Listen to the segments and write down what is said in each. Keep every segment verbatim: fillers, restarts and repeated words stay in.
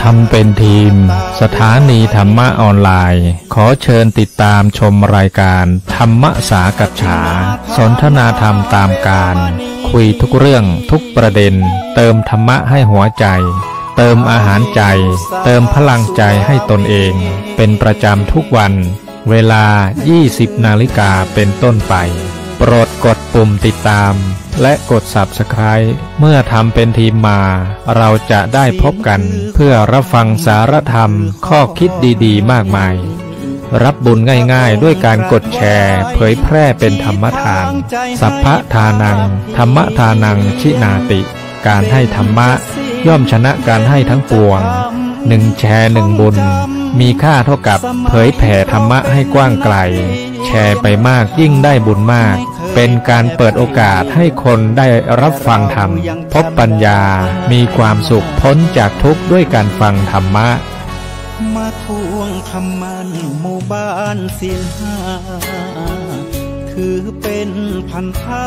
ำเป็นทีมสถานีธรรมะออนไลน์ขอเชิญติดตามชมรายการธรรมสากัจฉาสนทนาธรรมตามการคุยทุกเรื่องทุกประเด็นเติมธรรมะให้หัวใจเติมอาหารใจเติมพลังใจให้ตนเองเป็นประจำทุกวันเวลา ยี่สิบ นาฬิกาเป็นต้นไปโปรดกดปุ่มติดตามและกด ซับสไครบ์ เมื่อทำเป็นทีมมาเราจะได้พบกันเพื่อรับฟังสารธรรมข้อคิดดีๆมากมายรับบุญง่ายๆด้วยการกดแชร์เผยแพร่เป็นธรรมทานสัพพะทานังธรรมทานังชินาติการให้ธรรมะย่อมชนะการให้ทั้งปวงหนึ่งแชร์หนึ่งบุญมีค่าเท่ากับเผยแผ่ธรรมะให้กว้างไกลแชร์ไปมากยิ่งได้บุญมากเป็นการเปิดโอกาสให้คนได้รับฟังธรรมพบปัญญามีความสุขพ้นจากทุกข์ด้วยการฟังธรรมะมาทวงคำมันหมู่บ้านศีลห้าถือเป็นพันธะ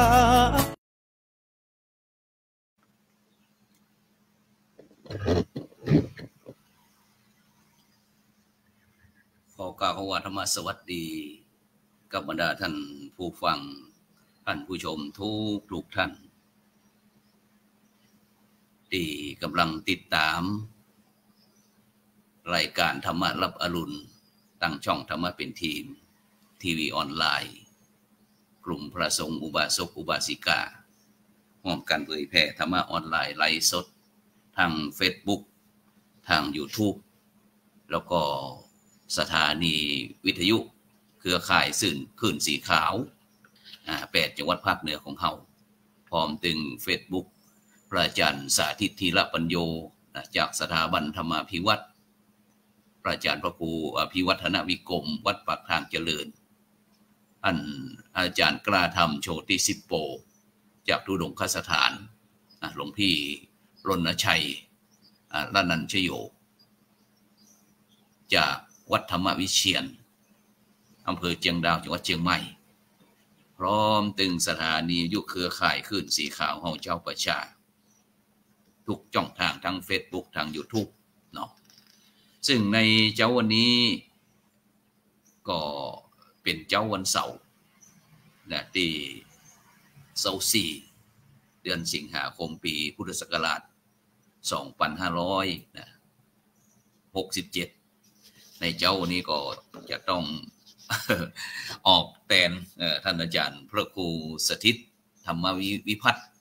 ขอกล่าวว่าธรรมสวัสดีกับบรรดาท่านผู้ฟังท่านผู้ชมทุกทุกท่านที่กำลังติดตามรายการธรรมะรับอรุณตั้งช่องธรรมะเป็นทีมทีวีออนไลน์กลุ่มพระสงฆ์อุบาสกอุบาสิการ่วมกันเผยแผ่ธรรมะออนไลน์ไลฟ์สดทาง Facebook ทาง YouTube แล้วก็สถานีวิทยุเครือข่ายสื่อคลื่นสีขาวอ่าแปดจังหวัดภาคเหนือของเฮาพร้อมถึง Facebook พระอาจารย์สาธิตธีรปัญโยจากสถาบันธรรมาภิวัตรพระอาจารย์พระครูอภิวัฒนวิกรมวัดปากทางเจริญอันอาจารย์กล้าธรรมโชติสิปโปจากทุดงคสถานหลวงพี่รณชัยละนันชโยจากวัดธรรมวิเชียรอำเภอเชียงดาวจังหวัดเชียงใหม่พร้อมตึงสถานียุคเครือข่ายคลื่นสีขาวเฮาเจ้าประชาทุกช่องทางทั้ง Facebook ทาง YouTube เนาะซึ่งในเจ้าวันนี้ก็เป็นเจ้าวันเสาร์นะที่เสาร์สี่เดือนสิงหาคมปีพุทธศักราชสองพันห้าร้อยหกสิบเจ็ดในเจ้าวันนี้ก็จะต้องออกแทนท่านอาจารย์พระครูสถิตธรรมวิพัฒน์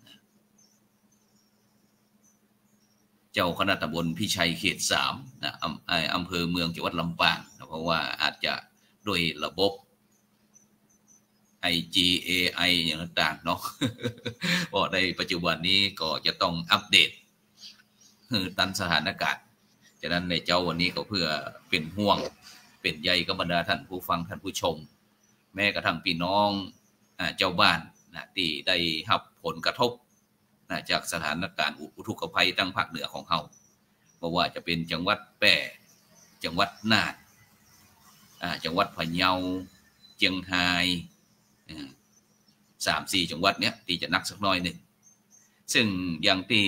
เจ้าคณะตำบลพิชัยเขตสามนะอำเภอเมืองจังหวัดลำปางนะเพราะว่าอาจจะด้วยระบบ ไอ จี เอ ไอ อย่างต่างๆเนาะเพราะในปัจจุบันนี้ก็จะต้องอัปเดตตามสถานการณ์ฉะนั้นในเจ้าวันนี้ก็เพื่อเป็นห่วงเป็นใยกับบรรดาท่านผู้ฟังท่านผู้ชมแม้กระทั่งพี่น้องเจ้าบ้านนะที่ได้รับผลกระทบนะจากสถานการณ์อุทกภัยทางภาคเหนือของเฮาเพราะว่าจะเป็นจังหวัดแพร่จังหวัดน่านจังหวัดพะเยาเชียงรายสามสี่จังหวัดเนี้ยที่จะนักสักน้อยหนึ่งซึ่งอย่างที่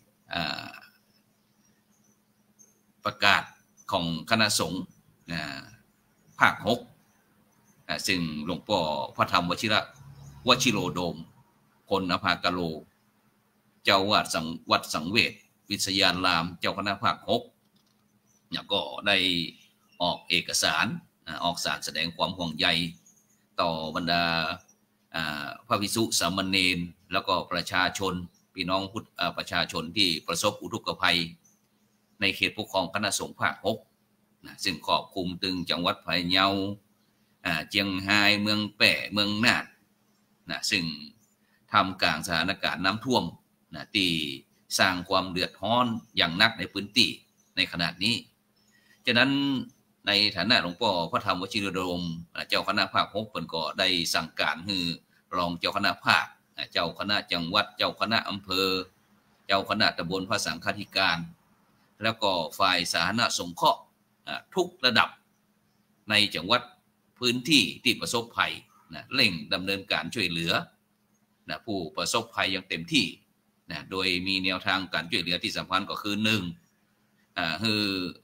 ประกาศของคณะสงฆ์ภาคหกซึ่งหลวงพ่อพระธรรมวชิระวชิโรโดมคนอภากโลเจ้าวาดสังวัดสังเวชวิทยารามเจ้าคณะภาคหกเนี่ยก็ได้ออกเอกสารออกสารแสดงความห่วงใยต่อบรรดาพระภิกษุสามเณรแล้วก็ประชาชนพี่น้องพุทธประชาชนที่ประสบอุทกภัยในเขตปกครองคณะสงฆ์ภาคหกนะซึ่งครอบคลุมถึงจังหวัดพะเยาเชียงรายเมืองแพร่เมืองน่านนะซึ่งทำกลางสถานการณ์น้ำท่วมนะที่สร้างความเดือดร้อนอย่างนักในพื้นที่ในขณะนี้ฉะนั้นในฐานะหลวงพ่อพระธรรมวชิรโดมเจ้าคณะภาคหกเพิ่นก็ได้สั่งการให้รองเจ้าคณะภาคเจ้าคณะจังหวัดเจ้าคณะอำเภอเจ้าคณะตำบลพระสังฆาธิการแล้วก็ฝ่ายสาธารณสงเคราะห์ทุกระดับในจังหวัดพื้นที่ที่ประสบภัยนะเร่งดำเนินการช่วยเหลือนะผู้ประสบภัยอย่างเต็มที่นะโดยมีแนวทางการช่วยเหลือที่สำคัญก็คือหนึ่งอ่าคือ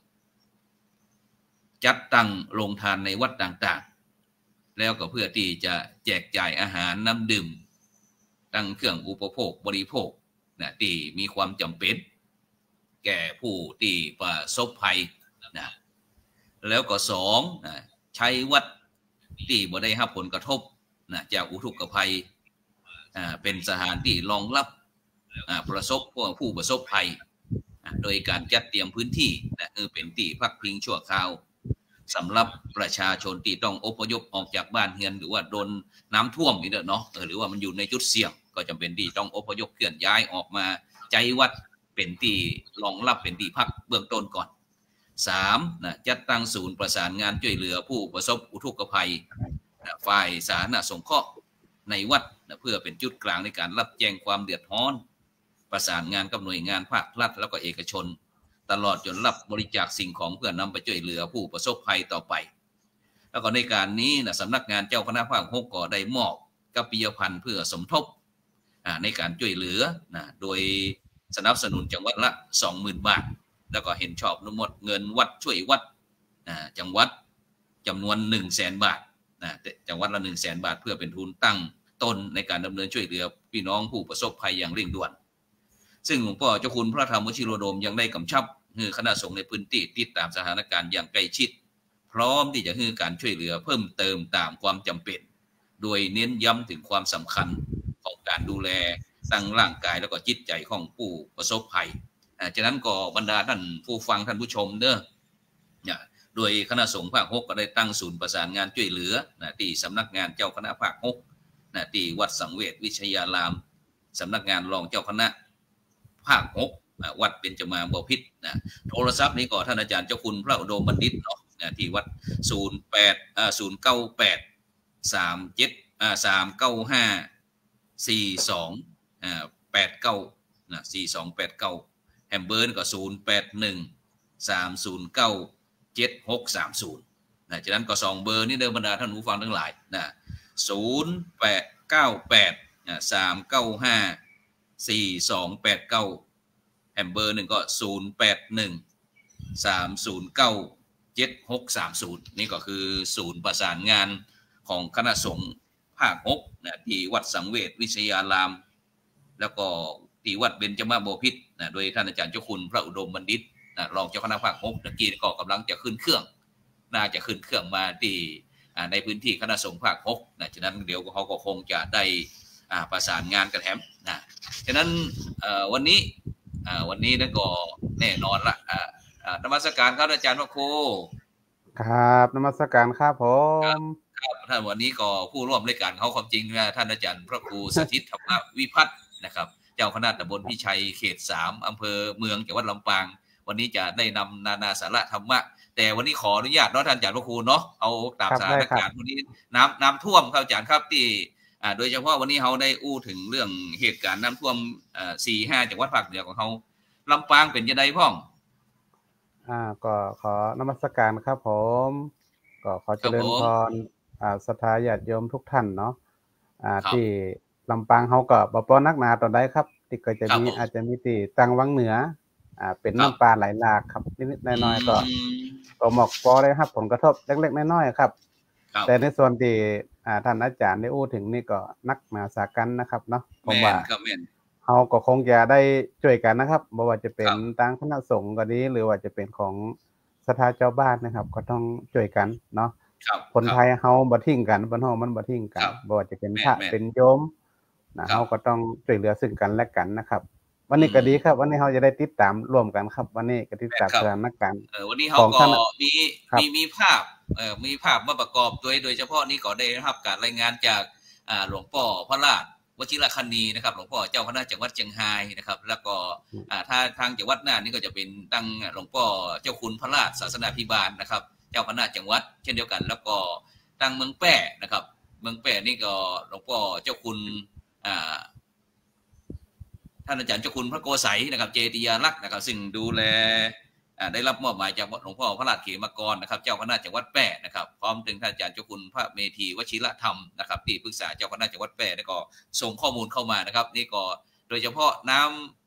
จัดตั้งโรงทานในวัดต่างๆแล้วก็เพื่อที่จะแจกจ่ายอาหารน้ำดื่มตั้งเครื่องอุปโภคบริโภคนะที่มีความจำเป็นแก่ผู้ที่ประสบภัยนะแล้วก็สองนะใช้วัดที่บ่ได้รับผลกระทบนะจากอุทกภัยอ่าเป็นสถานที่รองรับอ่าประสบผู้ประสบภัยโดยการจัดเตรียมพื้นที่นะคือเป็นที่พักพิงชั่วคราวสำหรับประชาชนที่ต้องอพยพออกจากบ้านเรือนหรือว่าโดนน้ำท่วมนี่เนาะหรือว่ามันอยู่ในจุดเสี่ยงก็จำเป็นที่ต้องอพยพเคลื่อนย้ายออกมาใจวัดเป็นที่รองรับเป็นที่พักเบื้องต้นก่อนสามนะจัดตั้งศูนย์ประสานงานช่วยเหลือผู้ประสบอุทกภัยนะฝ่ายสาธารณสงเคราะห์ในวัดนะเพื่อเป็นจุดกลางในการรับแจ้งความเดือดร้อนประสานงานกับหน่วยงานภาครัฐแล้วก็เอกชนตลอดจนรับบริจาคสิ่งของเพื่อนำไปช่วยเหลือผู้ประสบภัยต่อไปแล้วก็ในการนี้นะสำนักงานเจ้าคณะภาคหกก็ได้มอบกัปปิยพันธ์เพื่อสมทบในการช่วยเหลือนะโดยสนับสนุนจังหวัดละ สองหมื่น บาทแล้วก็เห็นชอบอนุมัติเงินวัดช่วยวัดจังหวัดจำนวน หนึ่งแสน บาทนะจังหวัดละ หนึ่งแสน บาทเพื่อเป็นทุนตั้งต้นในการดำเนินช่วยเหลือพี่น้องผู้ประสบภัยอย่างเร่งด่วนซึ่งหลวงพ่อเจ้าคุณพระธรรมวชิโรโดมยังได้กำชับให้คณะสงฆ์ในพื้นที่ติดตามสถานการณ์อย่างใกล้ชิดพร้อมที่จะให้การช่วยเหลือเพิ่มเติมตามความจำเป็นโดยเน้นย้ำถึงความสำคัญของการดูแลทั้งร่างกายแล้วก็จิตใจของผู้ประสบภัยฉะนั้นก็บรรดาท่านผู้ฟังท่านผู้ชมเด้อเนี่ยโดยคณะสงฆ์ภาคหกก็ได้ตั้งศูนย์ประสานงานช่วยเหลือนะที่สำนักงานเจ้าคณะภาคหกนะที่วัดสังเวชวิชยารามสำนักงานรองเจ้าคณะภาคหกวัดเบญจมาบพิตรนะโทรศัพท์นี้ก็ท่านอาจารย์เจ้าคุณพระอุดมบัณฑิตเนาะนะที่วัดศูนย์ แปด อ่า ศูนย์ เก้า แปด สาม เจ็ด อ่า สาม เก้า ห้า สี่ สอง อ่า แปด เก้า นะ สี่ สอง แปด เก้าแฮมเบอร์ก็ศูนย์ แปด หนึ่ง สาม ศูนย์ เก้า เจ็ด หก สาม ศูนย์นะฉะนั้นก็สองเบอร์นี้เด้อบรรดาท่านผู้ฟังทั้งหลายนะศูนย์ แปด เก้า แปด อ่า สาม เก้า ห้า สี่ สอง แปด เก้าแฮมเบอร์หนึ่งก็ศูนย์ แปด หนึ่ง สาม ศูนย์ เก้า เจ็ด หก สาม ศูนย์นี่ก็คือศูนย์ประสานงานของคณะสงฆ์ภาคหกนะที่วัดสังเวชวิชยารามแล้วก็ที่วัดเบญจมาบพิตรนะโดยท่านอาจารย์เจ้าคุณพระอุดมบัณฑิตนะรองเจ้าคณะภาคหกตะกี้ก็กำลังจะขึ้นเครื่องน่าจะขึ้นเครื่องมาที่ในพื้นที่คณะสงฆ์ภาคหกนะฉะนั้นเดี๋ยวเขาก็คงจะได้ประสานงานกันแถมนะฉะนั้นวันนี้วันนี้นั่นก็แน่นอนละนมัสการครับอาจารย์พระครูครับนมัสการครับผมครับท่านวันนี้ก็ผู้ร่วมรายการเขาความจริงนะท่านอาจารย์พระครูสถิตธรรมวิพัฒน์นะครับเจ้าคณะตำบลพิชัยเขตสามอำเภอเมืองจังหวัดลำปางวันนี้จะได้นำนานาสาระธรรมะแต่วันนี้ขออนุญาตเนาะท่านอาจารย์พระครูเนาะเอาตามสถานการณ์วันนี้น้ำน้ำท่วมครับอาจารย์ครับที่โดยเฉพาะวันนี้เขาได้อู้ถึงเรื่องเหตุการณ์น้ำท่วมสี่ห้าจังหวัดภาคเหนือของเขาลำปางเป็นยังไงพ่องอ่าก็ขอนมัสการครับผมก็ขอเจริญพรอ่าศรัทธาญาติโยมทุกท่านเนาะอ่าที่ลำปางเขาก็บ่ปอนักหนาตอนใดครับที่ก็จะมีอาจจะมีที่ตังวังเหนืออ่าเป็นน้ำปลาไหลหลากครับนิดๆน้อยๆก็ก็หมอกปอได้ครับผลกระทบเล็กๆน้อยๆครับแต่ในส่วนที่อ่าท่านอาจารย์ได้อู้ถึงนี่ก็นักมาสากันนะครับเนาะผมว่าเขาก็คงจะได้ช่วยกันนะครับไม่ว่าจะเป็นทางคณะสงฆ์ก็ดีหรือว่าจะเป็นของศรัทธาเจ้าบ้านนะครับก็ต้องช่วยกันเนาะคนไทยเขาบ่ทิ้งกันบ้านเฮามันบ่ทิ้งกันบ่ว่าจะเป็นพระเป็นโยมนะเขาก็ต้องช่วยเหลือซึ่งกันและกันนะครับวันนี้ก็ดีครับวันนี้เราจะได้ติดตามร่วมกันครับวันนี้ก็ติดตามสถานการณ์วันนี้เขาก็มีมีมีภาพเอ่อมีภาพมาประกอบโดยโดยเฉพาะนี้ก็ได้รับการรายงานจากอ่าหลวงพ่อพระราชวชิรคณีนะครับหลวงพ่อเจ้าคณะจังหวัดเชียงรายนะครับแล้วก็อ่าถ้าทางจังหวัดน่านนี่ก็จะเป็นตั้งหลวงพ่อเจ้าคุณพระราชศาสนาภิบาลนะครับเจ้าคณะจังหวัดเช่นเดียวกันแล้วก็ตั้งเมืองแป้นะครับเมืองแป้นี่ก็หลวงพ่อเจ้าคุณอ่าท่านอาจารย์เจ้าคุณพระโกไสยนะครับเจติยาลักษณ์นะครับซึ่งดูแลได้รับมอบหมายจากหลวงพ่อพระราชเขมกรนะครับเจ้าคณะจังหวัดแปร่นะครับพร้อมถึงท่านอาจารย์เจ้าคุณพระเมธีวชิรธรรมนะครับที่ปรึกษาเจ้าคณะจังหวัดแปร่แล้วก็ส่งข้อมูลเข้ามานะครับนี่ก็โดยเฉพาะน้ำ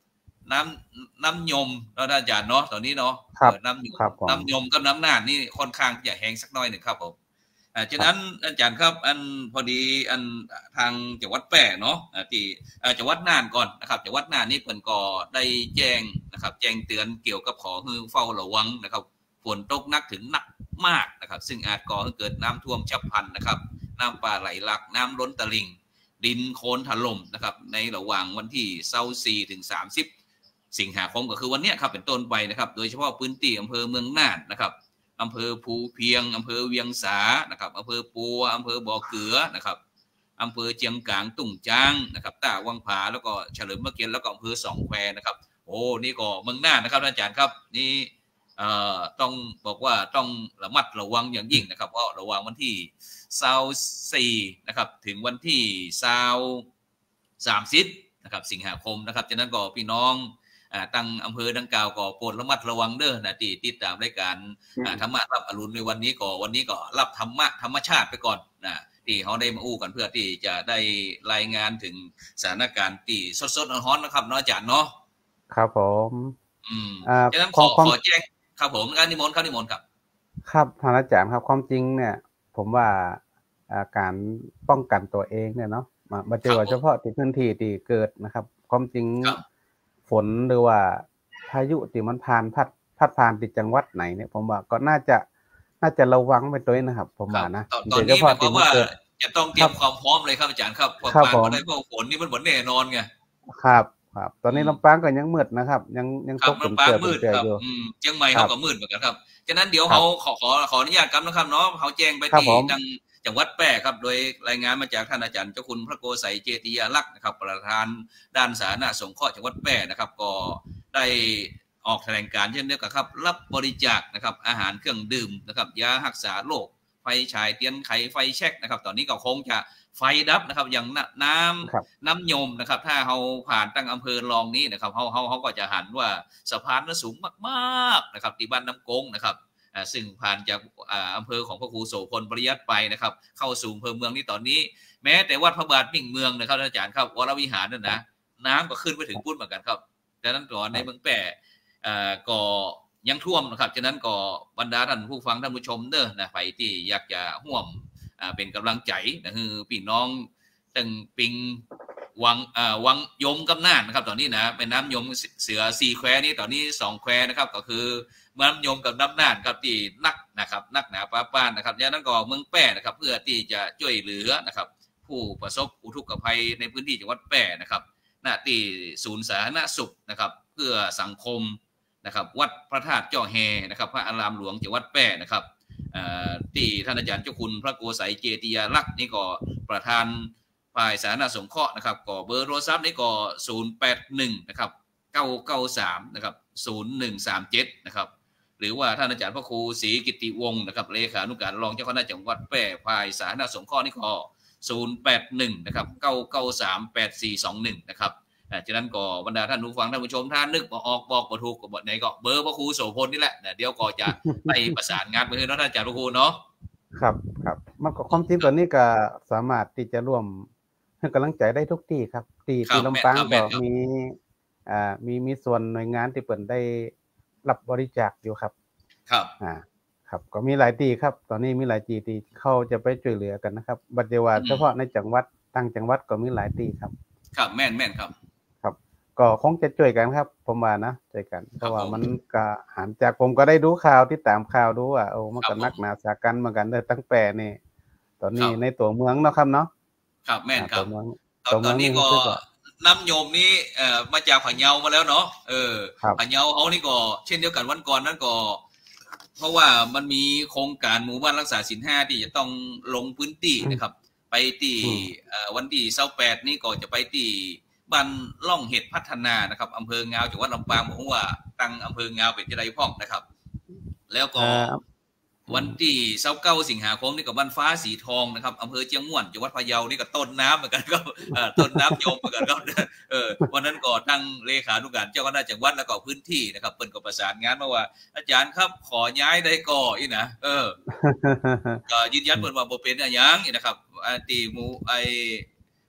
น้ำน้ำยมแล้วอาจารย์เนาะตอนนี้เนาะน้ำน้ำยมกับน้ำน่านนี่ค่อนข้างจะแห้งสักน้อยหนึ่งครับผมอ่าฉะนั้นอาจารย์ครับอันพอดีอันทางจังหวัดแปะเนาะที่จังหวัดน่านก่อนนะครับจังหวัดน่านนี่เพิ่นก็ได้แจ้งนะครับแจ้งเตือนเกี่ยวกับขอให้เฝ้าระวังนะครับฝนตกหนักถึงหนักมากนะครับซึ่งอาจก่อให้เกิดน้ำท่วมฉับพลันนะครับน้ำป่าไหลหลากน้ำล้นตลิ่งดินโคลนถล่มนะครับในระหว่างวันที่ยี่สิบสี่ถึงสามสิบสิงหาคมก็คือวันนี้ครับเป็นต้นไปนะครับโดยเฉพาะพื้นที่อำเภอเมืองน่านนะครับอำเภอภูเพียงอำเภอเวียงสานะครับอำเภอปัวอำเภอบ่อเกลือนะครับอำเภอเจียงกลางตุ่งจางนะครับต้าวังผาแล้วก็เฉลิมพระเกียรติแล้วก็อำเภอสองแควนะครับโอ้นี่ก็เมืองน่านนะครับอาจารย์ครับนี่เอ่อต้องบอกว่าต้องระมัดระวังอย่างยิ่งนะครับเพราะระวังวันที่ยี่สิบสี่นะครับถึงวันที่สามสิบนะครับสิงหาคมนะครับฉะนั้นก็พี่น้องตั้งอำเภอดังกล่าวก็โปรดระมัดระวังเด้อนะที่ติดตามรายการธรรมะรับอรุณในวันนี้ก็วันนี้ก็รับธรรมะธรรมชาติไปก่อนนะที่เขาได้มาอู้กันเพื่อที่จะได้รายงานถึงสถานการณ์ที่สดๆร้อนๆนะครับเนาะอาจารย์เนาะครับผมอืมฉะนั้นขอขอแจ้งครับผมการนิมนต์ครับนิมนต์ครับครับท่านอาจารย์ครับความจริงเนี่ยผมว่าการป้องกันตัวเองเนี่ยเนาะมาเจอเฉพาะที่พื้นที่ที่เกิดนะครับความจริงฝนหรือว่าพายุที่มันผ่านพัดพัดผ่านติดจังหวัดไหนเนี่ยผมว่าก็น่าจะน่าจะระวังไปด้วยนะครับผมว่านะตอนนี้หมายความว่าจะต้องเตรียมความพร้อมเลยครับอาจารย์ครับเพราะว่าได้พวกฝนนี่มันเหมือนแน่นอนไงครับครับตอนนี้ลำปางก็ยังมืดนะครับยังยังตกลำปางมืดครับเชียงใหม่เขาก็มืดเหมือนกันครับฉะนั้นเดี๋ยวเขาขอขอขออนุญาตครับนะครับเนาะเขาแจ้งไปที่ทางจังหวัดแปะครับโดยรายงานมาจากท่านอาจารย์เจ้าคุณพระโกษัยเจติยาลักษณ์นะครับประธานด้านสาธารณสงเคราะห์จังหวัดแปะนะครับก็ได้ออกแถลงการณ์เช่นเดียวกันครับรับบริจาคนะครับอาหารเครื่องดื่มนะครับยารักษาโรคไฟฉายเตียนไขไฟแช็กนะครับตอนนี้ก็คงจะไฟดับนะครับอย่างน้ำน้ำยมนะครับถ้าเขาผ่านตั้งอำเภอรองนี้นะครับเขาเขาเขาก็จะหันว่าสะพานนั้นสูงมากๆนะครับที่บ้านน้ำกงนะครับซึ่งผ่านจากอำเภอของพระครูโสพลปริยัติไปนะครับเข้าสู่อำเภอเมืองนี้ตอนนี้แม้แต่วัดพระบาทมิ่งเมืองนะครับอาจารย์ครับวรวิหารนั่นนะน้ำก็ขึ้นไปถึงปุ้นเหมือนกันครับดังนั้นก่อนในเมืองแปะก็ยังท่วมนะครับฉะนั้นก็บรรดาท่านผู้ฟังท่านผู้ชมเด้อนะไปที่อยากจะร่วมเป็นกำลังใจนะคือพี่น้องตั้งปิงวังวังยมกำน่านนะครับตอนนี้นะเป็นน้ำยมเสือสี่แควนี้ตอนนี้สองแควนะครับก็คือน้ำยมกับน้ำน่านครับที่นักนะครับนักหนาป้าป้านนะครับดังนั้นก็เมืองแปะนะครับเพื่อที่จะช่วยเหลือนะครับผู้ประสบอุทกภัยในพื้นที่จังหวัดแปะนะครับหน้าที่ศูนย์สาธารณสุขนะครับเพื่อสังคมนะครับวัดพระธาตุเจ้าแฮนะครับพระอารามหลวงจังหวัดแปะนะครับที่ท่านอาจารย์เจ้าคุณพระโกษัยเจติยาลักษณ์นี่ก็ประธานฝ่ายสาธารณสงเคราะห์นะครับก็เบอร์โทรศัพท์นี่ก็ศูนย์ แปด หนึ่งนะครับเก้า เก้า สามนะครับศูนย์ หนึ่ง สาม เจ็ดนะครับหรือว่าท่านอาจารย์พระครูศรีกิติวงศ์นะครับเลขานุการรองเจ้าคณะจังหวัดแปะฝ่ายสาธารณสงเคราะห์นี่ก็ศูนย์ แปด หนึ่งนะครับเก้า เก้า สาม แปด สี่ สอง หนึ่งนะครับฉะนั้นก็บรรดาท่านผู้ฟังท่านผู้ชมถ้านึกออกบอกบ่ถูกก็บ่ไหนก็เบอร์พระครูโสพลนี่แหละเดี๋ยวก็จะไปประสานงานไปให้ท่านอาจารย์พระครูเนาะครับครับมันก็ความจริงตอนนี้ก็สามารถที่จะร่วมให้กำลังใจได้ทุกที่ครับที่ที่ลำปางก็มีอ่ามีมีส่วนหน่วยงานที่เปิดได้รับบริจาคอยู่ครับครับอ่าครับก็มีหลายที่ครับตอนนี้มีหลายที่ที่เขาจะไปช่วยเหลือกันนะครับบัดเดียวว่าเฉพาะในจังหวัดต่างจังหวัดก็มีหลายที่ครับครับแม่นแม่นครับครับก็คงจะช่วยกันครับผมว่านะช่วยกันเพราะว่ามันก็หันจากผมก็ได้ดูข่าวที่ตามข่าวดูว่าโอ้มันก็นักหนาสากันเหมือนกันเด้อตั้งแต่นี่ตอนนี้ในตัวเมืองเนาะครับเนาะครับแม่นครับตอนนี้ก็น้ำโยมนี้เอ่อมาจากพะเยามาแล้วเนาะเออพะเยาเขานี่ก็เช่นเดียวกันวันก่อนนั้นก็เพราะว่ามันมีโครงการหมู่บ้านรักษาศีลห้าที่จะต้องลงพื้นที่นะครับไปที่วันที่ยี่สิบแปดนี้ก็จะไปที่บ้านล่องเห็ดพัฒนานะครับอำเภองาวจังหวัดลำปางบอกว่าตั้งอำเภองาวเป็นจะได้พ่องนะครับแล้วก็วันที่ยี่สิบเก้าสิงหาคมนี่ก็บ้านฟ้าสีทองนะครับอำเภอเชียงม่วนจังหวัดพะเยานี่ก็ต้นน้ำเหมือนกันก็ต้นน้ำโยมเหมือนกันก็เออวันนั้นก็ตั้งเลขานุการเจ้าคณะจังหวัดแล้วก็พื้นที่นะครับเปิ้นก็ประสานงานมาว่าอาจารย์ครับขอย้ายได้ก่ออีนะเออก็ยืนยันเปิ้นว่าบ่เป็นอะไรอย่างนี่นะครับที่หมู่ไอ้ห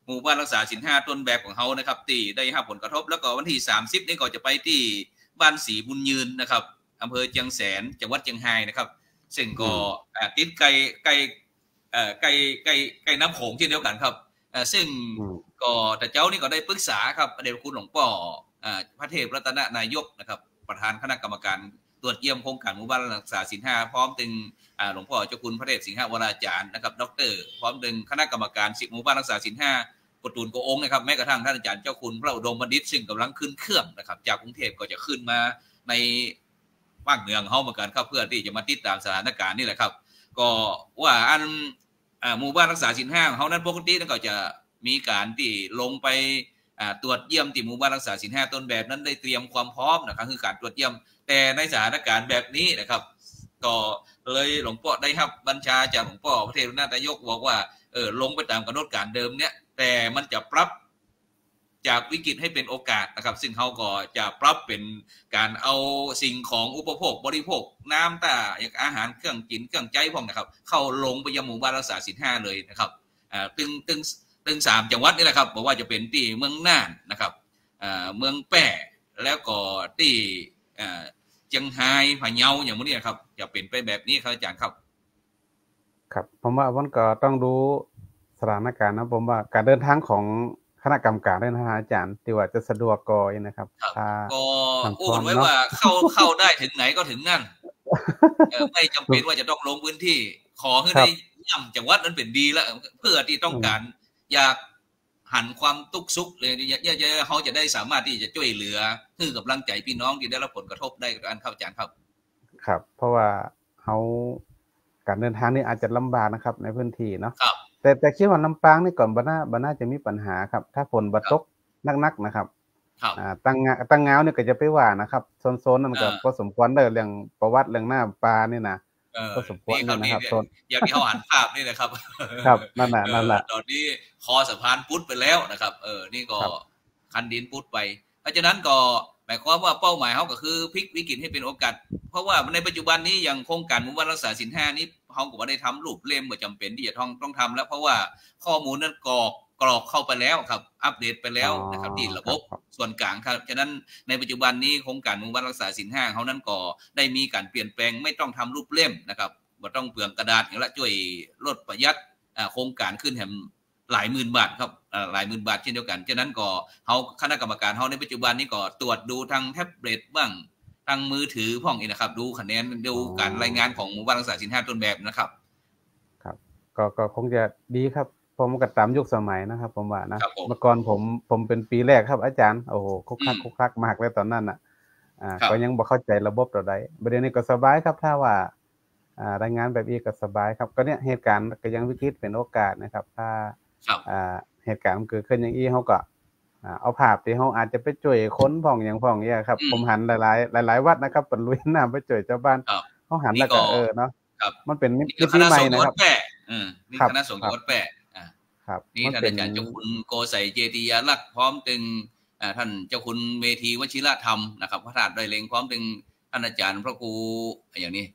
หมู่บ้านรักษาศีลห้าต้นแบบของเขานะครับที่ได้รับผลกระทบแล้วก็วันที่สามสิบนี่ก็จะไปที่บ้านศรีบุญยืนนะครับอำเภอเชียงแสนจังหวัดเชียงรายนะครับซึ่งก็ติดไกลไกลไกลไกลไกลน้ำโขงเช่นเดียวกันครับซึ่งก็แต่เจ้านี่ก็ได้ปรึกษาครับพระเดชพระคุณหลวงพ่อพระเทพรัตนนายกนะครับประธานคณะกรรมการตรวจเยี่ยมโครงการหมู่บ้านรักษาศีลห้าพร้อมถึงหลวงพ่อเจ้าคุณพระเดชสิงหวราจารย์นะครับดรพร้อมถึงคณะกรรมการสิบหมู่บ้านรักษาศีลห้ากตูนโกองนะครับแม้กระทั่งท่านอาจารย์เจ้าคุณพระอุดมบัณฑิตซึ่งกำลังขึ้นเครื่องนะครับจากกรุงเทพก็จะขึ้นมาในบ้านเมืองเฮาเหมือนกันครับเพื่อที่จะมาติดตามสถานการณ์นี่แหละครับก็ว่าอันหมู่บ้านรักษาศีลห้าเฮานั้นปกติก็จะมีการที่ลงไปตรวจเยี่ยมที่หมู่บ้านรักษาศีลห้าต้นแบบนั้นได้เตรียมความพร้อมนะครับคือการตรวจเยี่ยมแต่ในสถานการณ์แบบนี้นะครับก็เลยหลวงพ่อได้รับบัญชาจากหลวงพ่อพระเทพรัตนนายกบอกว่าเออลงไปตามกำหนดการเดิมเนี้ยแต่มันจะปรับจากวิกฤตให้เป็นโอกาสนะครับซึ่งเขาก็จะปรับเป็นการเอาสิ่งของอุปโภคบริโภคน้ำตาอย่างอาหารเครื่องกินเครื่องใจพวกนะครับเข้าลงไปยังหมู่บ้านรักษาศีลห้าเลยนะครับอ่าตึงตึงตึงสามจังหวัดนี่แหละครับบอกว่าจะเป็นที่เมืองน่านนะครับอ่าเมืองแป่แล้วก็ที่อ่าเชียงรายพะเยาอย่างพวกนี้ครับจะเป็นไปแบบนี้ครับอาจารย์ครับครับผมว่ามันก็ต้องดูสถานการณ์นะผมว่าการเดินทางของคณะกรรมการด้วยนะอาจารย์ที่ว่าจะสะดวกก่อนนะครับถ้าก็พูดไว้ว่าเข้าเข้าได้ถึงไหนก็ถึงนั่นไม่จำเป็นว่าจะต้องลงพื้นที่ขอให้ได้ย่ำจังหวัดนั้นเป็นดีแล้วเพื่อที่ต้องการอยากหันความทุกข์สุขเลยเนี่ยเขาจะได้สามารถที่จะช่วยเหลือคือกำลังใจพี่น้องที่ได้รับผลกระทบได้กับการเข้าอาจารย์ครับครับเพราะว่าเขาการเดินทางนี่อาจจะลำบากนะครับในพื้นที่เนาะแต่แต่คิดว่าลำปางนี่ก่อนบ้าน่าบ้าน่าจะมีปัญหาครับถ้าฝนบ่ตกนักๆนะครับอ่าตั้งตั้งเงาเนี่ยก็จะไปว่านะครับโซนๆนั่นก็พอสมควรเด้อเรื่องประวัติเรื่องหน้าปลานี่นะก็สมควรนะครับโซนอย่างที่เขาหันภาพนี่นะครับครับนั่นแหละนั่นแหละตอนนี้คอสะพานพุทธไปแล้วนะครับเออนี่ก็คันดินพุทธไปเพราะฉะนั้นก็หมายความว่าเป้าหมายเขาก็คือพลิกวิกฤตให้เป็นโอกาสเพราะว่าในปัจจุบันนี้อย่างโครงการหมู่บ้านรักษาศีลห้านี้เขาก็ไม่ได้ทำรูปเล่มว่าจำเป็นที่จะต้องต้องทำแล้วเพราะว่าข้อมูลนั้นกรอกกรอกเข้าไปแล้วครับอัปเดตไปแล้วนะครับที่ระบบส่วนกลางครับฉะนั้นในปัจจุบันนี้โครงการหมู่บ้านรักษาศีลห้าเขานั้นก็ได้มีการเปลี่ยนแปลงไม่ต้องทำรูปเล่มนะครับไม่ต้องเปลืองกระดาษอย่างละช่วยลดประหยัดโครงการขึ้นแถมหลายหมื่นบาทครับหลายหมื่นบาทเช่นเดียวกันฉะนั้นก็เขาคณะกรรมการเขาในปัจจุบันนี้ก็ตรวจดูทางแท็บเล็ตบ้างทางมือถือพ่องเองนะครับดูคะแนนดูการรายงานของหมู่บ้านรักษาศีลห้าต้นแบบนะครับครับก็ก็คงจะดีครับผมก็ตามยุคสมัยนะครับผมว่านะเมื่อก่อนผมผมเป็นปีแรกครับอาจารย์โอ้โหคุกคักคุกคักมากเลยตอนนั้นอ่ะอ่าก็ยังบ่เข้าใจระบบต่อใดประเด็นนี้ก็สบายครับถ้าว่าอ่ารายงานแบบนี้ก็สบายครับก็เนี่ยเหตุการณ์ก็ยังวิกฤตเป็นโอกาสนะครับถ้าอ่าเหตุการณ์มันเกิดขึ้นอย่างนี้เขาก็เอาภาพที่เขาอาจจะไปช่วยค้นพ่องอย่างพ่องเนี่ยครับผมหันหลายๆหลายๆวัดนะครับเป็นลุยน้ำไปช่วยชาวบ้านเขาหันแล้วก็เออเนาะมันเป็นมิติใหม่นะครับนี่คณะสงฆ์วัดแปะนี่ท่านอาจารย์เจ้าคุณโกไสเจติยาลักษ์พร้อมตึงท่านเจ้าคุณเมธีวชิรธรรมนะครับพระธาตุดอยเลงพร้อมตึงท่านอาจารย์พระครูอย่างนี้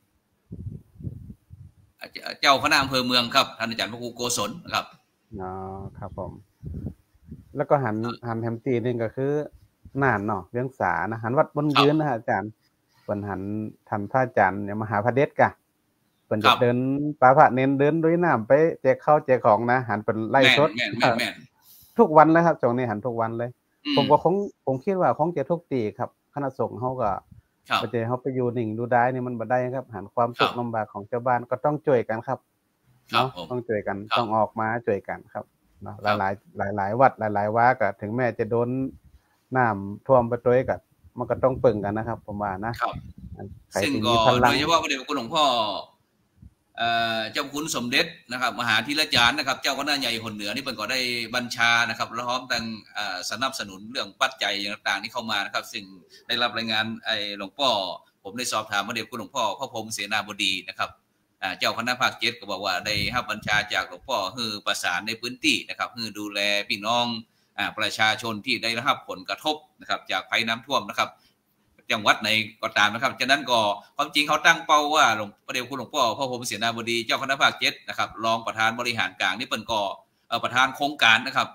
เจ้าคณะอำเภอเมืองครับท่านอาจารย์พระครูโกศลครับอ๋อครับผมแล้วก็หันหันแฮมตีนี่ก็คือน่านเนาะเรื่องสานะหันวัดบนยืนนะอาจารย์เปิ้นหันท่านพระอาจารย์เนี่ยมหาพระเดชกะเปิ้นจะเดินปาพระเน้นเดินด้วยน้ำไปแจกข้าวแจกของนะหันเป็นไล่สดทุกวันเลยครับช่วงนี้หันทุกวันเลยผมก็คงผมคิดว่าคงจะทุกตีครับคณะสงฆ์เฮาก็บ่ได้เฮาไปอยู่นิ่งดูได้นี่มันบ่ได้ครับหันความทุกข์ลำบากของชาวบ้านก็ต้องช่วยกันครับเนาะต้องช่วยกันต้องออกมาช่วยกันครับเนาะหลายๆหลายๆวัดหลายๆว่าก็ถึงแม้จะโดนน้ำท่วมไปด้วยก็มันก็ต้องปึงกันนะครับผมว่านะครับซึ่งก็โดยเฉพาะพระเดชพระคุณหลวงพ่อเจ้าคุณสมเด็จนะครับมหาธิราจารย์นะครับเจ้าคณะใหญ่คนเหนือนี่เป็นก็ได้บัญชานะครับพร้อมตั้งสนับสนุนเรื่องปัจจัยต่างๆที่เข้ามานะครับซึ่งได้รับรายงานไอ้หลวงพ่อผมได้สอบถามพระเดชพระคุณหลวงพ่อพระพรหมเสนาบดีนะครับเจ้าคณะภาคเจ็ดก็บอกว่าได้รับบัญชาจากหลวงพ่อคือประสานในพื้นที่นะครับคือดูแลพี่น้องประชาชนที่ได้รับผลกระทบนะครับจากภัยน้ำท่วมนะครับจังหวัดไหนก็ตามนะครับฉะนั้นก็ความจริงเขาตั้งเป้าว่าหลวงพระเดชคุณหลวงพ่อพระพรหมเสนาบดีเจ้าคณะภาคเจ็ดนะครับรองประธานบริหารกลางนี่เป็นก็ประธานโครงการนะครับ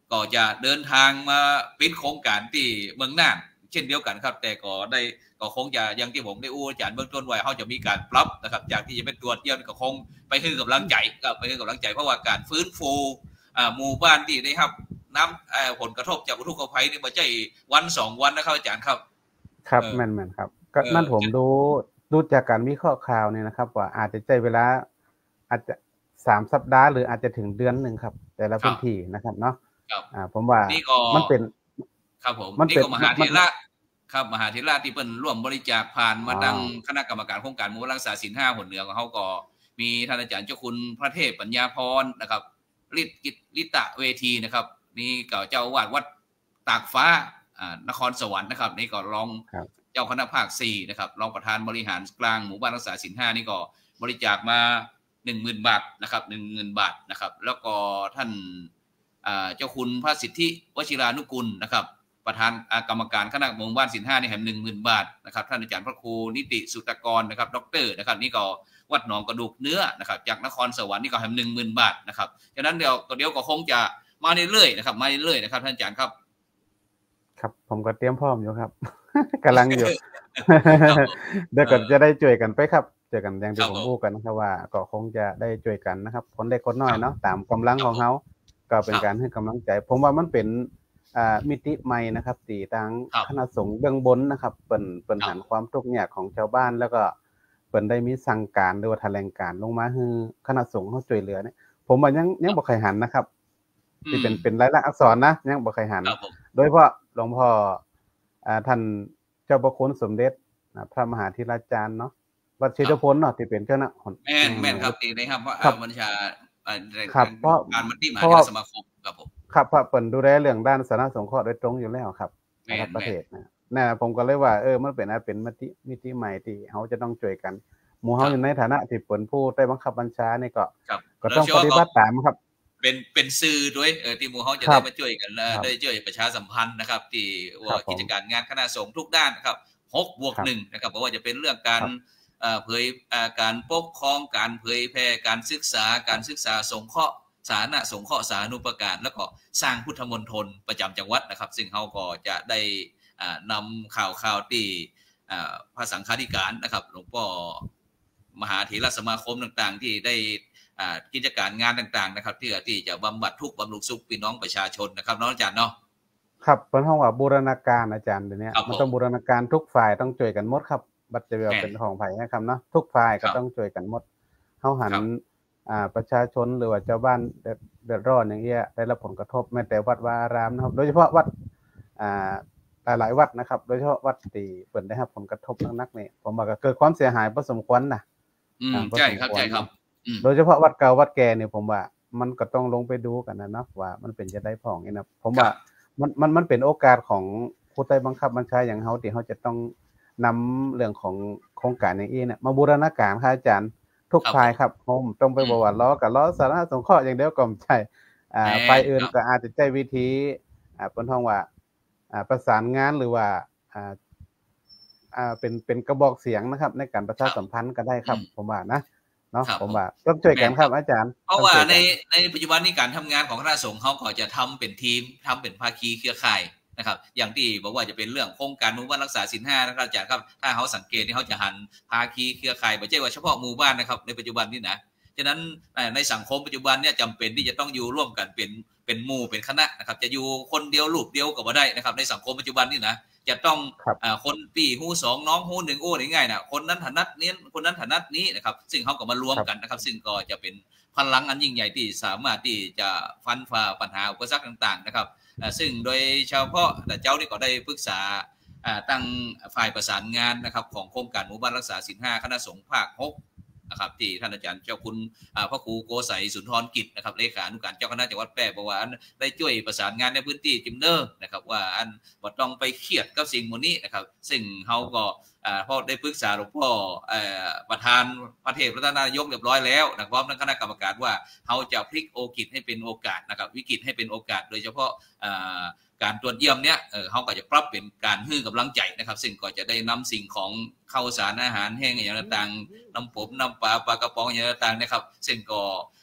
ก็จะเดินทางมาปิดโครงการที่เมืองน่านเช่นเดียวกันครับแต่ก็ได้ก็คงจะอย่างที่ผมได้อู้อาจารย์เบื้องต้นไว้เขาจะมีการปรับนะครับจากที่จะเป็นตรวจเยี่ยมก็คงไปให้กำลังใจก็ไปให้กำลังใจเพราะว่าการฟื้นฟูหมู่บ้านที่ได้ครับน้ำผลกระทบจากอุทกภัยนี่ไม่ใช่วันสองวันนะครับอาจารย์ครับครับแม่นๆครับก็นั่นผมดูดูจากการวิเคราะห์ข่าวเนี่ยนะครับว่าอาจจะใช้เวลาอาจจะสามสัปดาห์หรืออาจจะถึงเดือนหนึ่งครับแต่ละพื้นที่นะครับเนาะอ่าผมว่ามันเป็นครับผมนี่ก็มหาเถระครับมหาเถระที่เพิ่นร่วมบริจาคผ่านมาดังคณะกรรมการโครงการหมู่บ้านรักษาศีลห้าหนเหนือของเขาก็มีท่านอาจารย์เจ้าคุณพระเทพปัญญาพรนะครับฤทธิ์กิจลิตะเวทีนะครับนี่ก็เจ้าอาวาสวัดตากฟ้าอ่านครสวรรค์นะครับนี่ก็รองเจ้าคณะภาคสี่นะครับรองประธานบริหารกลางหมู่บ้านรักษาศีลห้านี่ก็บริจาคมา หนึ่งหมื่น บาทนะครับ หนึ่งหมื่น บาทนะครับแล้วก็ท่านเจ้าคุณพระสิทธิวชิรานุกุลนะครับประธานกรรมการคณะหมู่บ้านศีลห้านี่แห่ง หนึ่งหมื่น บาทนะครับท่านอาจารย์พระครูนิติสุตกรนะครับด็อกเตอร์นะครับนี่ก็วัดหนองกระดูกเนื้อนะครับจากนครสวรรค์นี่ก็แห่ง หนึ่งหมื่น บาทนะครับฉะนั้นเดี๋ยวก็เดี๋ยวก็คงจะมาเรื่อยๆนะครับมาเรื่อยๆนะครับท่านอาจารย์ครับครับผมก็เตรียมพร้อมอยู่ครับกำลังอยู่เดี๋ยวก็จะได้ช่วยกันไปครับเจอกันอย่างที่ผมพูดกันนะครับว่าก็คงจะได้ช่วยกันนะครับคนเล็กคนน้อยเนาะตามกำลังของเขาก็เป็นการให้กำลังใจผมว่ามันเป็นมิติใหม่นะครับตีทางคณะสงฆ์เบื้องบนนะครับเปิ่นเปิ่นหันความทุกข์ยากของชาวบ้านแล้วก็เปิ่นได้มีสั่งการหรือว่าแถลงการลงมาให้คณะสงฆ์เขาช่วยเหลือเนี่ยผมว่ายังยังบ่เคยหันนะครับที่เป็นเป็นรายลักษณ์อักษรนะยังบ่เคยหันโดยเฉพาะหลวงพ่อท่านเจ้าพระคุณสมเด็จพระมหาธีราจารย์เนาะวัดเชตพลเนาะที่เป็นเจ้าหน้าแม่นแม่นครับตีนะครับว่าบัญชาครับเพราะการมติมหาเถรสมาคมครับผมครับเพราะเปิ่นดูแลเรื่องด้านสาธารณสงเคราะห์โดยตรงอยู่แล้วครับในประเทศนะน่ะผมก็เลยว่าเออมันเป็นเป็นมิติมิติใหม่ที่เฮาจะต้องช่วยกันหมู่เฮาอยู่ในฐานะที่เปิ่นผู้ใต้บังคับบัญชานี่ก็ก็ต้องปฏิบัติตามครับเป็นเป็นสื่อด้วยเออที่หมู่เฮาจะได้มาช่วยกันได้ช่วยประชาสัมพันธ์นะครับที่ว่ากิจการงานคณะสงฆ์ทุกด้านนะครับหกบวกหนึ่งนะครับเพราะว่าจะเป็นเรื่องการเผยการปกครองการเผยแพร่การศึกษาการศึกษาสงเคราะห์สาธารณสงเคราะห์สาธารณูปการแล้วก็สร้างพุทธมณฑลประจำจังหวัดนะครับซึ่งเขาก็จะได้นำข่าวข่าวที่พระสังฆาธิการนะครับหลวงพ่อมหาเถรสมาคมต่างๆที่ได้กิจการงานต่างๆนะครับที่ที่จะบำบัดทุกข์บำรุงสุขพี่น้องประชาชนนะครับน้องอาจารย์เนาะครับเป็นห้องว่าบูรณาการอาจารย์เดี๋ยวนี้มันต้องบูรณาการทุกฝ่ายต้องช่วยกันหมดครับบัตรจะเป็นของไผ่นะครับเนาะทุกฝ่ายก็ต้องช่วยกันหมดเฮาหันอ่าประชาชนหรือว่าชาวบ้านเดือดร้อนอย่างเงี้ยได้รับผลกระทบแม้แต่วัดวาอารามนะครับโดยเฉพาะวัดอ่าหลายๆวัดนะครับโดยเฉพาะวัดที่เปิดได้รับผลกระทบหนักๆนี่ผมว่าก็เกิดความเสียหายพอสมควรนะอืมใช่ครับใช่ครับโดยเฉพาะวัดเก่าวัดแก่เนี่ยผมว่ามันก็ต้องลงไปดูกันนะเนาะว่ามันเป็นจะได้ผ่องนี่นะผมว่ามันมันมันเป็นโอกาสของผู้ใต้บังคับบัญชาอย่างเฮาที่เฮาจะต้องนำเรื่องของโครงการอย่างนี้เนี่ยมาบูรณาการครับอาจารย์ทุกฝ่ายครับผมต้องไปบอกว่าล้อกับล้อสาธารณสงเคราะห์อย่างเดียวก็ไม่ใช่อ่าฝ่ายอื่นก็อาจจะใช้วิธีอ่าเป็นห้องว่าอ่าประสานงานหรือว่าอ่าอ่าเป็นเป็นกระบอกเสียงนะครับในการประชาสัมพันธ์ก็ได้ครับผมว่านะเนาะผมว่าต้องช่วยกันครับอาจารย์เพราะว่าในในปัจจุบันนี้การทำงานของคณะสงฆ์เขาก็จะทำเป็นทีมทำเป็นภาคีเครือข่ายนะครับอย่างที่บอกว่าจะเป็นเรื่องโครงการหมู่บ้านรักษาศีลห้านะครับอาจารย์ครับถ้าเขาสังเกตที่เขาจะหันภาคีเครือข่ายไม่ใช่ว่าเฉพาะหมู่บ้านนะครับในปัจจุบันนี้นะฉะนั้นในสังคมปัจจุบันเนี่ยจำเป็นที่จะต้องอยู่ร่วมกันเป็นเป็นหมู่เป็นคณะนะครับจะอยู่คนเดียวลูกเดียวก็บ่ได้นะครับในสังคมปัจจุบันนี่นะจะต้องคนปีหูสองน้องหูหนึ่งโอ้ง่ายๆนะคนนั้นถนัดนี้คนนั้นถนัดนี้นะครับซึ่งเขาก็มารวมกันนะครับซึ่งก็จะเป็นพลังอันยิ่งใหญ่ที่สามารถที่จะฟันฝ่าปัญหาอุปสรรคต่างๆนะครับซึ่งโดยเฉพาะแต่เจ้านี่ก็ได้ปรึกษาตั้งฝ่ายประสานงานนะครับของโครงการหมู่บ้านรักษาศีลห้าคณะสงฆ์ภาคหกนะครับที่ท่านอาจารย์เจ้าคุณพระครูโกไสสุนทรกิจนะครับเลขานุการเจ้าคณะจังหวัดแพร่บอกว่าได้ช่วยประสานงานในพื้นที่จิมเนอร์นะครับว่าอันบ่ต้องไปเครียดกับสิ่งพวกนี้นะครับซึ่งเขาก็พอได้ปรึกษาหลวงพ่อประธานพระเทพรัตนายกเรียบร้อยแล้วนะพร้อมทั้งคณะกรรมการว่าเขาจะพลิกโอกาสให้เป็นโอกาสนะครับวิกฤตให้เป็นโอกาสโดยเฉพาะการตรวจเยี่ยมเนี้ยเออเขาก็จะปรับเป็นการให้กำลังใจนะครับซึ่งก็จะได้นำสิ่งของข้าวสารอาหารแห้งอย่างต่างๆน้ำผมน้ำปลาปลากระป๋องอย่างต่างๆนะครับซึ่งก็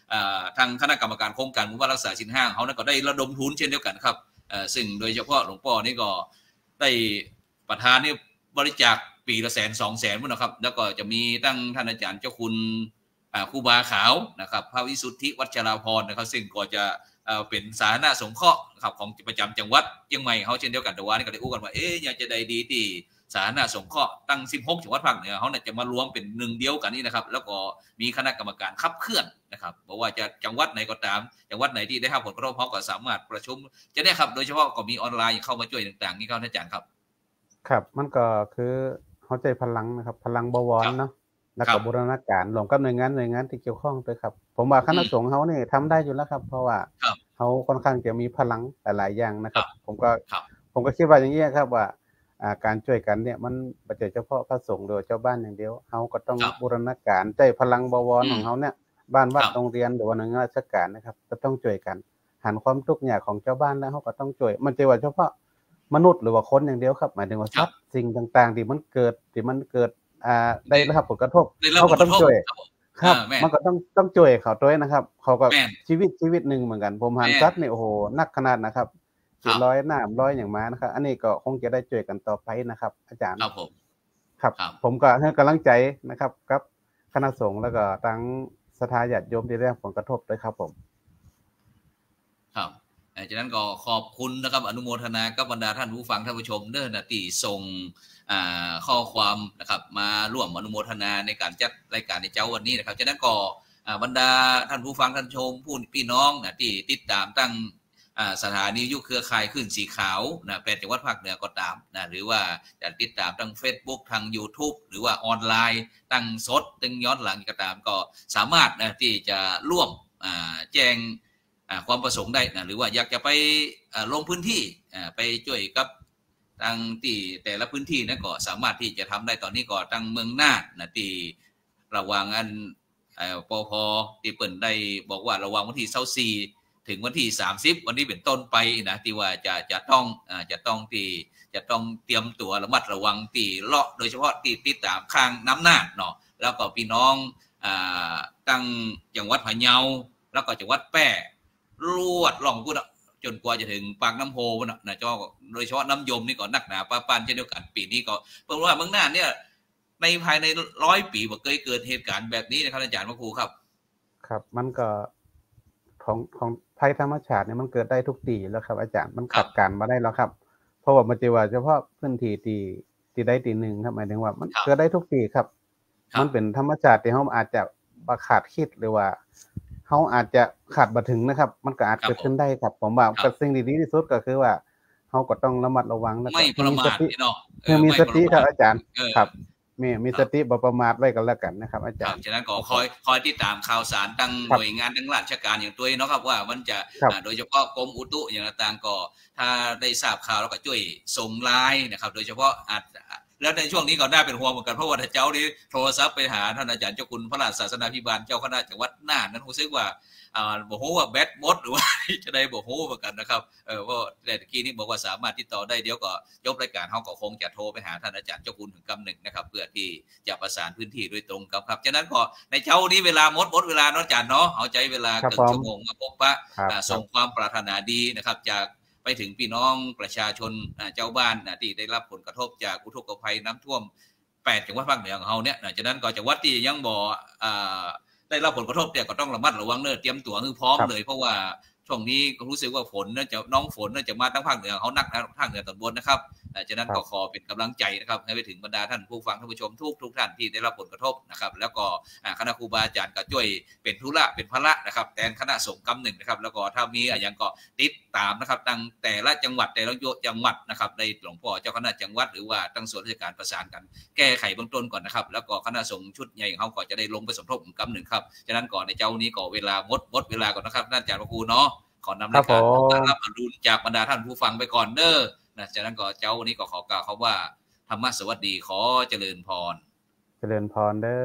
ทางคณะกรรมการโครงการหมู่บ้านรักษาศีลห้าเขานั้นก็ได้ระดมทุนเช่นเดียวกันครับซึ่งโดยเฉพาะหลวงพ่อนี่ก็ได้ประธานนี่บริจาคปีละแสนสองแสนมั้งนะครับแล้วก็จะมีตั้งท่านอาจารย์เจ้าคุณครูบาขาวนะครับพระวิสุทธิวัชราภรณ์นะครับซึ่งก็จะเป็นสาธารณสงเคราะห์ครับของประจำจังหวัดเชียงใหม่เขาเช่นเดียวกันแต่ว่านี่ก็ได้อู้กันว่าเอ๊ะอยากจะได้ดีที่สาธารณสงเคราะห์ตั้งสิบหกจังหวัดภาคเหนือเขาเนี่ยจะมารวมเป็นหนึ่งเดียวกันนี่นะครับแล้วก็มีคณะกรรมการขับเคลื่อนนะครับบอกว่าจะจังหวัดไหนก็ตามจังหวัดไหนที่ได้รับผลกระทบเขาก็สามารถประชุมจะได้ครับโดยเฉพาะก็มีออนไลน์เข้ามาช่วยต่างๆนี่ครับท่านอาจารย์ครับครับมันก็คือเข้าใจพลังนะครับพลังบวรเนาะแล้วก็บูรณาการรวมกับหน่วยงานหน่วยงานที่เกี่ยวข้องด้วยครับผมว่าคณะสงฆ์เขาเนี่ยทำได้อยู่แล้วครับเพราะว่าเขาค่อนข้างจะมีพลังหลายอย่างนะครับผมก็ผมก็คิดว่าอย่างนี้ครับว่าการช่วยกันเนี่ยมันไม่ใช่เฉพาะพระสงฆ์หรือเจ้าบ้านอย่างเดียวเขาก็ต้องบูรณาการใจพลังบวรของเขาเนี่ยบ้านวัดโรงเรียนหรือว่าหน่วยงานราชการนะครับก็ต้องช่วยกันหันความทุกข์ยากของเจ้าบ้านแล้วเขาก็ต้องช่วยมันจะว่าเฉพาะมนุษย์หรือว่าคนอย่างเดียวครับหมายถึงว่าทรัพย์สิ่งต่างๆที่มันเกิดที่มันเกิดอ่าได้รับผลกระทบเขาก็ต้องช่วยครับมันก็ต้องต้องช่วยเขาด้วยนะครับเขาก็ชีวิตชีวิตหนึ่งเหมือนกันผมหันซัดเนี่ยโอ้โหนักขนาดนะครับสี่ร้อยน้ำร้อยอย่างมานะครับอันนี้ก็คงจะได้ช่วยกันต่อไปนะครับอาจารย์ครับผมครับผมก็ให้กำลังใจนะครับกับคณะสงฆ์แล้วก็ทั้งศรัทธาญาติโยมที่ได้รับผลกระทบด้วยครับผมครับจากนั้นก็ขอบคุณนะครับอนุโมทนากับบรรดาท่านผู้ฟังท่านผู้ชมเด้อนะที่ส่งข้อความนะครับมาร่วมอนุโมทนาในการจัดรายการในเจ้าวันนี้นะครับจากนั้นก็บรรดาท่านผู้ฟังท่านชมผู้พี่น้องนะที่ติดตามตั้งสถานียุคเครือข่ายขึ้นสีขาวนะแปดจังหวัดภาคเหนือก็ตามนะหรือว่าจะติดตามทาง Facebook ทาง YouTube หรือว่าออนไลน์ตั้งสดตั้งย้อนหลังก็ตามก็สามารถนะที่จะร่วมแจ้งความประสงค์ได้นะหรือว่าอยากจะไปลงพื้นที่ไปช่วยกับทางที่แต่ละพื้นที่นะก็สามารถที่จะทำได้ตอนนี้ก็ตั้งเมืองน่านนะที่ระหว่างอันปพที่เปิดได้บอกว่าระหว่างวันที่ยี่สิบสี่ถึงวันที่สามสิบวันนี้เป็นต้นไปนะที่ว่าจะจะต้องจะต้องที่จะต้องเตรียมตัวระมัดระวังที่เลาะโดยเฉพาะที่ติดตามข้างน้ำน่านเนาะแล้วก็พี่น้องตั้งจังหวัดพะเยาแล้วก็จังหวัดแพร่รวดล่องกูนะจนกว่าจะถึงปากน้ำโพนะนะจ้อโดยเฉพาะน้ำยมนี่ก็นักหนาป้าปานเช่นเดียวกันปีนี้ก็เพราะว่าเมืองน่านเนี่ยในภายในร้อยปีบ่เคยเกิดเหตุการณ์แบบนี้นะครับอาจารย์พระครูครับครับมันก็ของของภัยธรรมชาติเนี่ยมันเกิดได้ทุกปีแล้วครับอาจารย์มันขัดกันมาได้แล้วครับเพราะว่ามันจะว่าเฉพาะพื้นที่ที่ที่ได้ตีหนึ่งครับหมายถึงว่ามันเกิดได้ทุกปีครับมันเป็นธรรมชาติที่เขาอาจจะบาขาดคิดหรือว่าเขาอาจจะขาดบ่ถึงนะครับมันก็อาจเกิดขึ้นได้ครับผมว่าแต่สิ่งดีที่สุดก็คือว่าเขาก็ต้องระมัดระวังแล้วก็มีสติเนาะมีสติครับอาจารย์ครับมีมีสติบ่ประมาทไว้กันแล้วกันนะครับอาจารย์ฉะนั้นก็คอยคอยติดตามข่าวสารตั้งหน่วยงานทั้งราชการอย่างตัวเนาะครับว่ามันจะโดยเฉพาะกรมอุตุอย่างต่างๆก็ถ้าได้ทราบข่าวแล้วก็ช่วยส่งไลน์นะครับโดยเฉพาะอาจแล้วในช่วงนี้ก็น่าเป็นห่วงเหมือนกันเพราะว่าเจ้านี้โทรศัพท์ไปหาท่านอาจารย์เจ้าคุณพระราชศาสนาภิบาลเจ้าคณะจังหวัดน่านนั้นรู้สึกว่าอ่าบ่ฮู้ว่าแบตหมดหรือว่าจะได้บ่ฮู้เหมือนกันนะครับเออว่าแต่ตะกี้นี้บอกว่าสามารถติดต่อได้เดี๋ยวก็จบรายการเฮาก็คงจะโทรไปหาท่านอาจารย์เจ้าคุณถึงกำหนึ่งนะครับเพื่อที่จะประสานพื้นที่โดยตรงครับครับฉะนั้นก็ในเช้านี้เวลาหมดหมดเวลาเนาะอาจารย์เนาะเอาใจเวลาเกินชั่วโมงมาพบปะส่งความปรารถนาดีนะครับจากไปถึงพี่น้องประชาชนเจ้าบ้านที่ได้รับผลกระทบจากอุทกภัยน้ำท่วมแปดจังหวัดภาคเหนือของเฮาเนี่ยฉะนั้นก็จังหวัดที่ยังบ่อ่าได้รับผลกระทบแต่ก็ต้องระมัดระวังเนอะเตรียมตัวให้พร้อมเลยเพราะว่าช่วงนี้ก็รู้สึกว่าฝนน่าจะน้องฝนน่าจะมาทั้งภาคเหนือเขานักนะภาคเหนือตอนบนนะครับฉะนั้นก็ขอเป็นกำลังใจนะครับให้ไปถึงบรรดาท่านผู้ฟังท่านผู้ชมทุกทุกท่านที่ได้รับผลกระทบนะครับแล้วก็คณะครูบาอาจารย์ก็ช่วยเป็นธุระเป็นภาระนะครับแทนคณะสงฆ์กำหนึ่งนะครับแล้วก็ถ้ามีอย่างก็ติดตามนะครับตั้งแต่ละจังหวัดแต่ละจังหวัดนะครับในหลวงพ่อเจ้าคณะจังหวัดหรือว่าตั้งส่วนราชการประสานกันแก้ไขเบื้องต้นก่อนนะครับแล้วก็คณะสงฆ์ชุดใหญ่เขาก็จะได้ลงไปสมทบกำหนึ่งครับฉะนั้นก่อนในเจ้านี้ก็เวลาหมดหมดเวลาก่อนนะครับท่านอาจารย์พระครูเนาะขอนำรายการต้อนรับอรุณจากบรรดาท่านผู้ฟังไปก่อนเด้อนะจากนั้นก็เจ้าวันนี้ก็ขอกล่าวคำว่าธรรมะสวัสดีขอเจริญพรเจริญพรเด้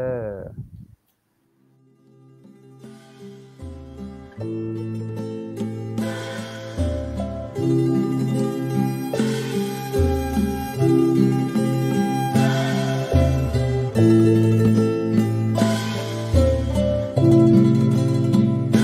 อ